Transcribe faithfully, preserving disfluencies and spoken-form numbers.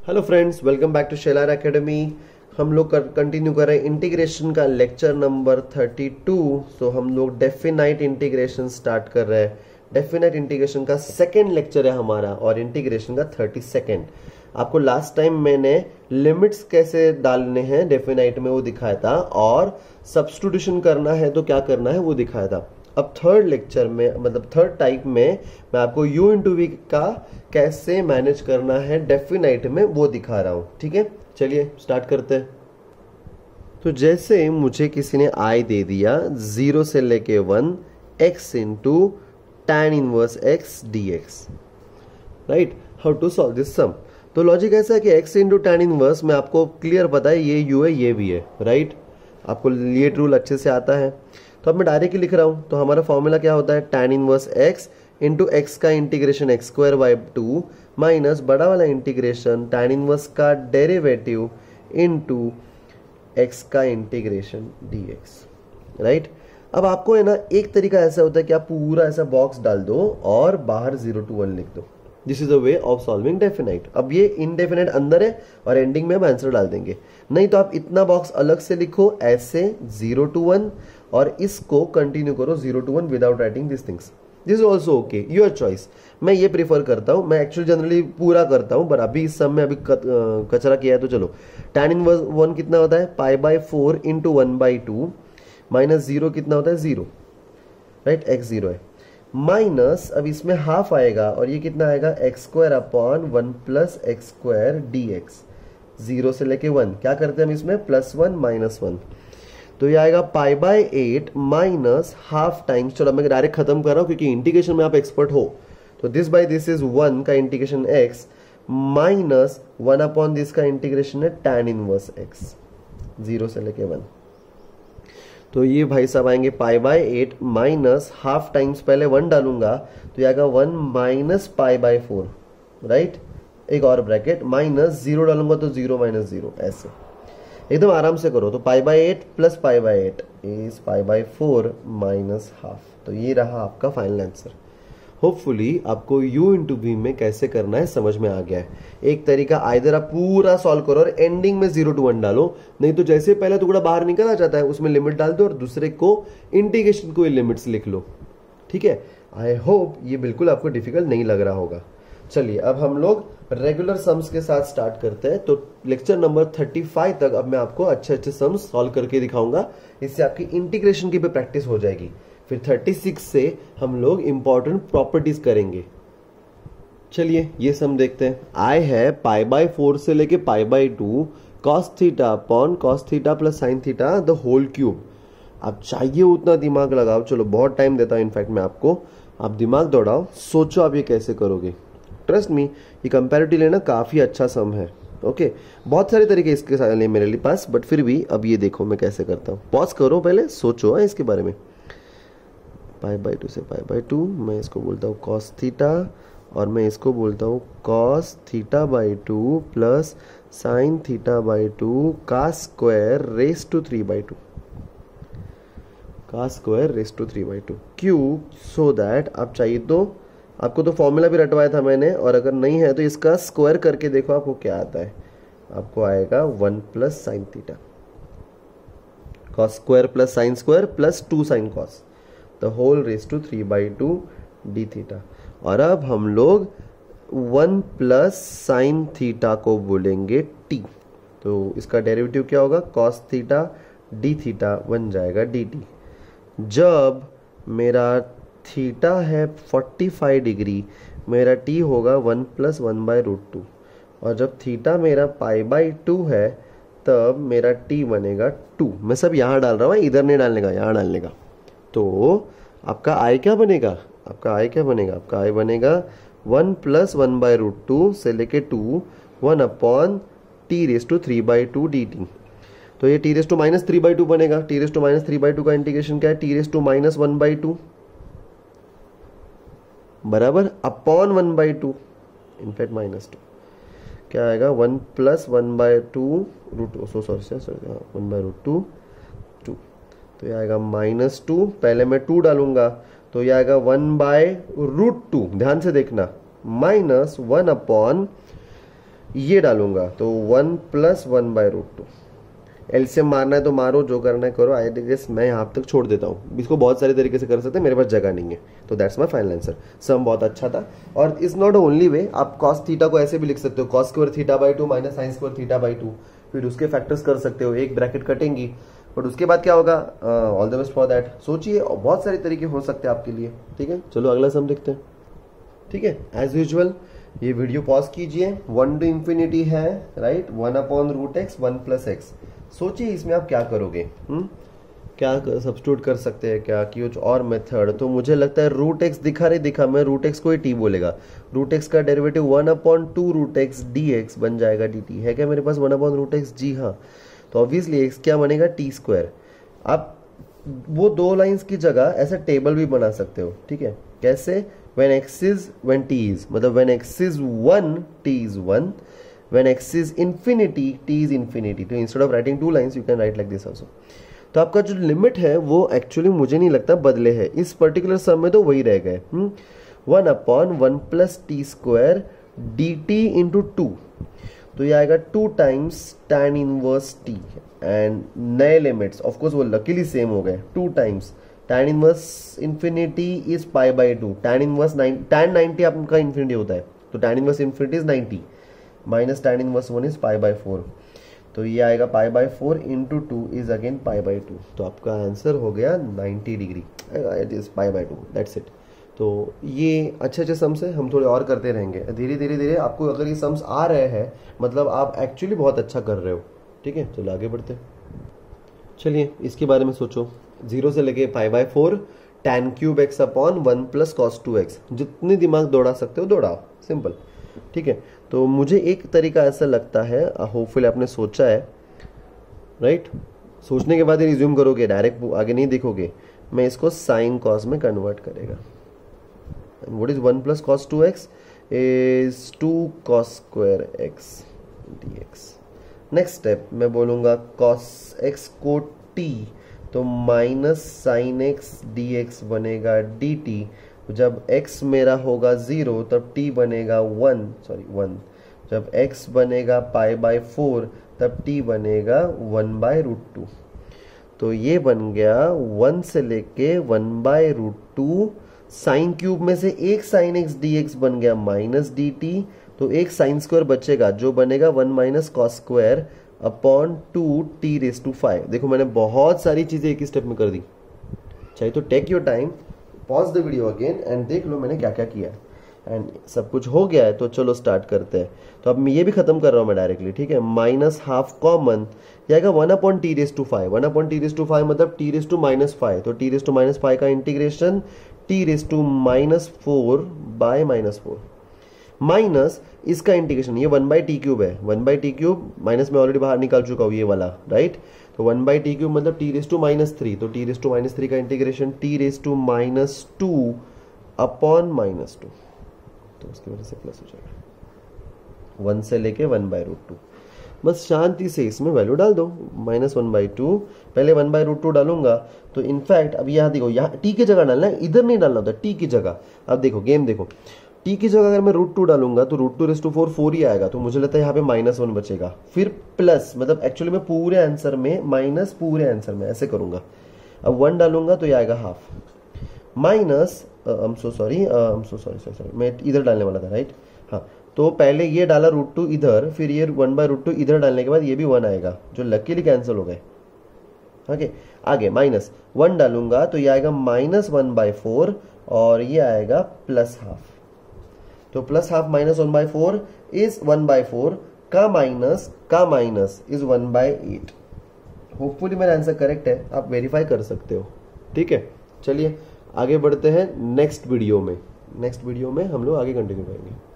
Hello friends, welcome back to Shelar academy. हम लोग continue कर रहे हैं इंटीग्रेशन का lecture number thirty two. So हम लोग डेफिनाइट इंटीग्रेशन स्टार्ट कर रहे हैं। डेफिनाइट इंटीग्रेशन का सेकेंड लेक्चर है हमारा और इंटीग्रेशन का थर्टी सेकेंड। आपको लास्ट टाइम मैंने लिमिट्स कैसे डालने हैं डेफिनाइट में वो दिखाया था और सब्स्टिट्यूशन करना है तो क्या करना है वो दिखाया था। अब थर्ड लेक्चर में मतलब थर्ड टाइप में मैं आपको u इंटू वी का कैसे मैनेज करना है डेफिनाइट में वो दिखा रहा हूं। ठीक है, चलिए स्टार्ट करते हैं। तो जैसे मुझे किसी ने i दे दिया जीरो से लेके one x into tan inverse x dx, right. How to solve this sum. तो लॉजिक ऐसा है कि x इंटू टैन इनवर्स में आपको क्लियर पता है ये u है ये भी है, राइट। आपको ये रूल अच्छे से आता है। तो अब मैं डायरेक्टली लिख रहा हूं। तो हमारा फॉर्मूला क्या होता है, tan inverse x into x का integration x square by two minus बड़ा वाला इंटीग्रेशन टैन इनवर्स का डेरिवेटिव इंटू एक्स का इंटीग्रेशन dx, राइट। अब आपको है ना एक तरीका ऐसा होता है कि आप पूरा ऐसा बॉक्स डाल दो और बाहर जीरो टू वन लिख दो। This is the way of solving definite. अब ये इनडेफिनाइट अंदर है और एंडिंग में हम आंसर डाल देंगे। नहीं तो आप इतना बॉक्स अलग से लिखो ऐसे जीरो टू वन और इसको कंटिन्यू करो zero to one without writing this things. This is also okay, your choice. मैं ये प्रीफर करता हूँ, मैं एक्चुअली जनरली पूरा करता हूँ पर अभी इस सब में अभी कचरा किया है। तो चलो, टैन इनवर्स वन कितना होता है, pi by four into one by two minus zero कितना होता है, जीरो, राइट। एक्स जीरो है माइनस अब इसमें हाफ आएगा और ये कितना आएगा, x square upon one plus x square d x. Zero से लेके वन क्या करते हैं हम इसमें, प्लस वन माइनस वन। तो ये आएगा pi by eight minus half times. चलो मैं डायरेक्ट खत्म कर रहा हूं क्योंकि इंटीग्रेशन में आप एक्सपर्ट हो। तो this by this is one का integration x minus one upon this का इंटीग्रेशन है टैन इनवर्स एक्स, जीरो से लेके वन। तो ये भाई साहब आएंगे pi by eight minus half times, पहले वन डालूंगा तो ये आएगा one minus pi by four, right. एक और ब्रैकेट माइनस जीरो डालूंगा तो जीरो माइनस जीरो, ऐसे एकदम आराम से करो। तो pi by eight plus pi by eight is pi by four minus half. तो ये रहा आपका फाइनल आंसर। होपफुली आपको u इंटू वी में कैसे करना है समझ में आ गया है। एक तरीका आइदर आप पूरा सॉल्व करो और एंडिंग में जीरो टू वन डालो, नहीं तो जैसे पहला टुकड़ा बाहर निकल आ जाता है उसमें लिमिट डाल दो और दूसरे को इंटीग्रेशन को लिमिट्स लिख लो। ठीक है, आई होप ये बिल्कुल आपको डिफिकल्ट नहीं लग रहा होगा। चलिए अब हम लोग रेगुलर सम्स के साथ स्टार्ट करते हैं। तो लेक्चर नंबर थर्टी फाइव तक अब मैं आपको अच्छे अच्छे सम्स सॉल्व करके दिखाऊंगा, इससे आपकी इंटीग्रेशन की भी प्रैक्टिस हो जाएगी। फिर थर्टी सिक्स से हम लोग इंपॉर्टेंट प्रॉपर्टीज करेंगे। चलिए ये सम देखते हैं। आई है पाई बाय फोर से लेके pi by two cos theta upon cos theta plus sine theta the whole cube. आप चाहिए उतना दिमाग लगाओ, चलो बहुत टाइम देता हूं इनफैक्ट मैं आपको, आप दिमाग दौड़ाओ, सोचो आप ये कैसे करोगे। ट्रस्ट मी, ये कंपैरेटिव लेना काफी अच्छा सम है। ओके, बहुत सारे तरीके इसके साथ लिए मेरे लिए पास, बट फिर भी अब ये देखो मैं कैसे करता हूँ। पॉज करो, पहले सोचो है इसके बारे में। पाई बाई टू से पाई बाई टू, मैं इसको बोलता हूँ कॉस थीटा और मैं इसको बोलता हूँ cos theta by two plus sine theta by two का square raise to three by two, का square raise to three by two q. So that आप चाहिए तो आपको तो फॉर्मूला भी रटवाया था मैंने, और अगर नहीं है तो इसका स्क्वायर करके देखो आपको क्या आता है। आपको आएगा one plus sine theta, cos square plus sine square plus two sine cos the whole raise to three by two d theta. और अब हम लोग वन प्लस साइन थीटा को बोलेंगे टी। तो इसका डेरिवेटिव क्या होगा, कॉस थीटा डी थीटा बन जाएगा डी टी। जब मेरा थीटा है फोर्टी फाइव डिग्री, मेरा टी होगा one plus one by root two. और जब थीटा मेरा पाई बाई टू है तब मेरा टी बनेगा टू। मैं सब यहाँ डाल रहा हूँ, इधर नहीं डालने का, यहाँ डालने का। तो आपका आई क्या बनेगा, आपका आई क्या बनेगा, आपका आई बनेगा one plus one by root two से लेके two one upon t raise to three by two d t. तो ये t raise to minus three by two बनेगा। T raise to minus three by two का integration क्या है, t raise to minus one by two बराबर upon one by two, in fact minus two. क्या आएगा, one plus one by two root so sorry sorry one by root two two. तो ये आएगा minus two, पहले मैं टू डालूंगा तो ये आएगा वन बाय रूट टू, ध्यान से देखना, माइनस वन अपॉन ये डालूंगा तो one plus one by root two. LCM मारना है तो मारो, जो करना है करो। आई गेस मैं यहाँ तक छोड़ देता हूँ, इसको बहुत सारे तरीके से कर सकते हैं, मेरे पास जगह नहीं है। तो that's my final answer. Sum बहुत अच्छा था और इज नॉट ओनली वे, आप कॉस थीटा को ऐसे भी लिख सकते हो, cos square theta by two minus sine square theta by two, फिर उसके फैक्टर्स कर सकते हो, एक ब्रैकेट कटेंगी, बट उसके बाद क्या होगा, all the best for that. सोचिए, बहुत सारे तरीके हो सकते हैं आपके लिए। ठीक है, चलो अगला सम देखते हैं। ठीक है, एज यूजुअल ये वीडियो पॉज कीजिए, वन टू इंफिनिटी है, right, one upon root x one plus x. सोचिए इसमें आप क्या करोगे, हुँ? क्या सब्स्टिट्यूट कर सकते हैं, क्या कुछ और मेथड। तो मुझे लगता है रूट एक्स दिखा रही दिखा मैं रूट एक्स को ही टी बोलेगा। रूट एक्स का derivative one upon two root x d x बन जाएगा डी टी। है क्या मेरे पास वन अपॉन रूट एक्स? जी हाँ। तो ऑब्वियसली एक्स क्या बनेगा, टी स्क्वायर। आप वो दो लाइंस की जगह ऐसा टेबल भी बना सकते हो। ठीक है, कैसे, when x is when t is, मतलब when x is one t is one, when x is infinity t is infinity। तो instead of writing two lines you can write like this also। तो आपका जो limit है वो actually मुझे नहीं लगता बदले है, इस पर्टिकुलर सम में तो वही रह गए। One upon one plus t square d t into two, तो ये आएगा two times tan inverse t and नए लिमिट्स ऑफकोर्स वो लकीली सेम हो गए, two times tan inverse infinity is pi by two, tan inverse tan ninety आपका infinity होता है, तो tan inverse infinity is ninety minus tan inverse one is pi by four, तो ये आएगा pi by four into two is again pi by two. तो आपका answer हो गया ninety degree, it is pi by two, that's it. तो ये अच्छे अच्छे सम्स है, हम थोड़े और करते रहेंगे धीरे धीरे धीरे। आपको अगर ये सम्स आ रहे हैं मतलब आप एक्चुअली बहुत अच्छा कर रहे हो। ठीक है, चलो आगे बढ़ते हैं। चलिए इसके बारे में सोचो, जीरो से लेके pi by four tan cube x upon one plus cos two x, जितने दिमाग दौड़ा सकते हो दौड़ाओ, सिंपल। ठीक है, तो मुझे एक तरीका ऐसा लगता है, होपफुली आपने सोचा है, राइट, सोचने के बाद ही रिज्यूम करोगे, डायरेक्ट आगे नहीं देखोगे। मैं इसको साइन कॉस में कन्वर्ट करेगा। What is one plus cos two x is two cos square x d x. Next step मैं बोलूंगा कॉस एक्स को टी, तो minus sine x d x बनेगा डी टी। जब x मेरा होगा जीरो तब t बनेगा वन, सॉरी वन। जब x बनेगा पाई बाई फोर तब t बनेगा वन बाय रूट टू। तो ये बन गया वन से लेके one by root two. Sine cube में से एक साइन एक्स डी एक्स बन गया माइनस डी टी, तो एक साइन स्क्वायर बचेगा जो बनेगा one minus cos square upon two t raise to five. देखो मैंने बहुत सारी चीजें एक ही स्टेप में कर दी, चाहिए तो take your time, pause the video again and देख लो मैंने क्या क्या किया एंड सब कुछ हो गया है। तो चलो स्टार्ट करते हैं। तो अब मैं ये भी खत्म कर रहा हूँ मैं डायरेक्टली। ठीक है, माइनस हाफ कॉमन जाएगा one upon t raise to five, one upon t raise to five मतलब t raise to minus five, तो t raise to minus five का integration t raise to minus four by minus four minus इसका integration, ये one by t cube है, one by t cube minus में already बाहर निकाल चुका हूँ ये वाला, राइट। तो वन बाई टी क्यूब मतलब t raise to minus three, तो t raise to minus three का integration t raise to minus two upon minus two, तो उसकी वजह से प्लस हो जाएगा वन से लेके वन बाई रूट टू। बस शांति से इसमें वैल्यू डाल दो, माइनस वन बाई टू, पहले वन बाई रूट टू डालूंगा। तो इनफैक्ट अब यहाँ देखो, यहाँ टी की जगह डालना है, इधर नहीं डालना होता, टी की जगह। अब देखो गेम देखो, टी की जगह अगर मैं रूट टू डालूंगा तो root two raise to four four ही आएगा, तो मुझे लगता है यहाँ पे माइनस वन बचेगा, फिर प्लस, मतलब एक्चुअली मैं पूरे आंसर में माइनस, पूरे आंसर में ऐसे करूंगा। अब वन डालूंगा तो ये आएगा half, minus I am so sorry I am so sorry sorry sorry मैं इधर डालने वाला था, राइट। हाँ, तो पहले ये डाला रूट टू इधर, फिर ये वन बाय रूट टू इधर डालने के बाद ये भी वन आएगा, जो लकीली कैंसिल हो गए। ओके, आगे माइनस वन डालूंगा तो ये आएगा माइनस वन बाय फोर और ये आएगा प्लस हाफ। तो plus half minus one by four is one by four का माइनस का minus is one by eight. Hopefully मेरा आंसर करेक्ट है, आप वेरीफाई कर सकते हो। ठीक है, चलिए आगे बढ़ते हैं नेक्स्ट वीडियो में। नेक्स्ट वीडियो में हम लोग आगे कंटिन्यू करेंगे।